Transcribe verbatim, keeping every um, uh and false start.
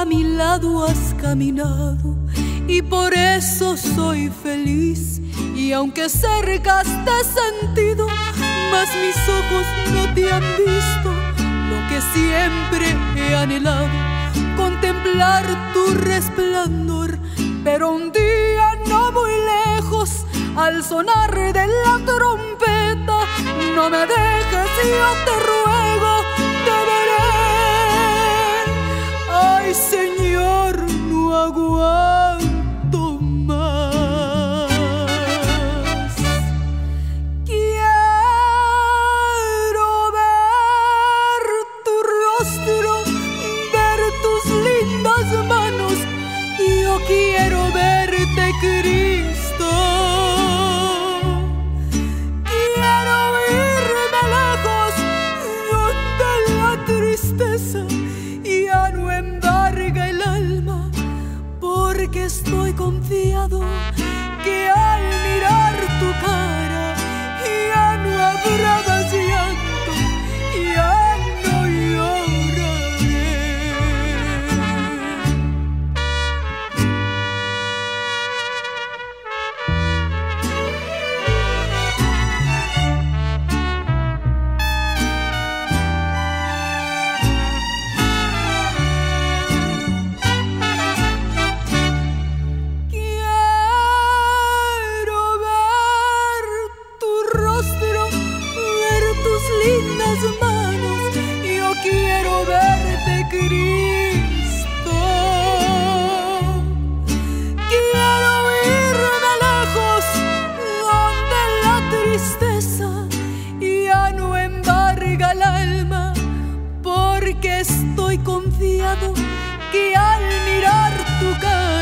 a mi lado has caminado y por eso soy feliz. Y aunque cerca te he sentido, mas mis ojos no te han visto lo que siempre he anhelado, contemplar tu resplandor. Pero un día no muy lejos, al sonar de la trompeta, no me dejes, yo te ruego, te veré. Ay, Señor, no aguanto más. Quiero ver tu rostro, ver tus lindas manos. Yo quiero verte, Cristo. Quiero irme lejos donde la tristeza ya no embarga el alma, porque estoy confiado que al mirar tu cara ya no habrá más llanto, ya no lloraré. Quiero verte, Cristo. Quiero irme lejos donde la tristeza ya no embarga el alma, porque estoy confiado que al mirar tu cara